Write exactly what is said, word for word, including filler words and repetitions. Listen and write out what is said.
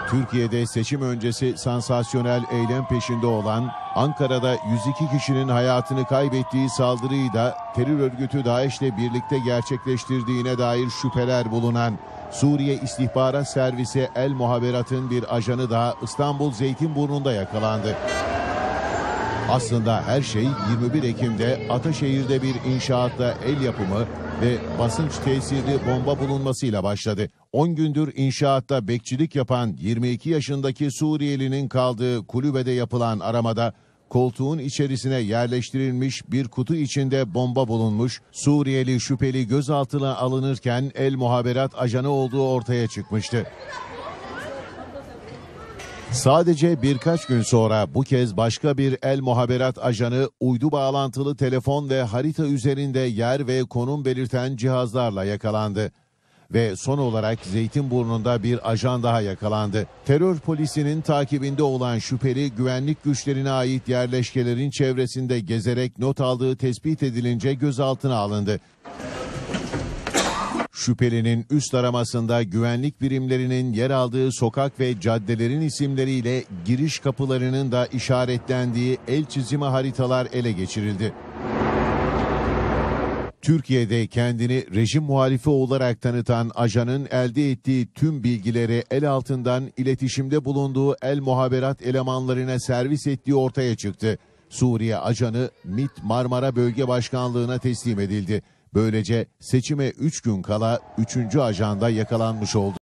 Türkiye'de seçim öncesi sansasyonel eylem peşinde olan, Ankara'da yüz iki kişinin hayatını kaybettiği saldırıyı da terör örgütü DAEŞ'le birlikte gerçekleştirdiğine dair şüpheler bulunan Suriye İstihbarat Servisi El Muhaberat'ın bir ajanı daha İstanbul Zeytinburnu'nda yakalandı. Aslında her şey yirmi bir Ekim'de Ataşehir'de bir inşaatta el yapımı ve basınç tesirli bomba bulunmasıyla başladı. on gündür inşaatta bekçilik yapan yirmi iki yaşındaki Suriyelinin kaldığı kulübede yapılan aramada koltuğun içerisine yerleştirilmiş bir kutu içinde bomba bulunmuş, Suriyeli şüpheli gözaltına alınırken El Muhaberat ajanı olduğu ortaya çıkmıştı. Sadece birkaç gün sonra bu kez başka bir El Muhaberat ajanı uydu bağlantılı telefon ve harita üzerinde yer ve konum belirten cihazlarla yakalandı. Ve son olarak Zeytinburnu'nda bir ajan daha yakalandı. Terör polisinin takibinde olan şüpheli güvenlik güçlerine ait yerleşkelerin çevresinde gezerek not aldığı tespit edilince gözaltına alındı. Şüphelinin üst aramasında güvenlik birimlerinin yer aldığı sokak ve caddelerin isimleriyle giriş kapılarının da işaretlendiği el çizimi haritalar ele geçirildi. Türkiye'de kendini rejim muhalifi olarak tanıtan ajanın elde ettiği tüm bilgileri el altından iletişimde bulunduğu El Muhaberat elemanlarına servis ettiği ortaya çıktı. Suriye ajanı MİT Marmara Bölge Başkanlığı'na teslim edildi. Böylece seçime üç gün kala üçüncü ajanda yakalanmış oldu.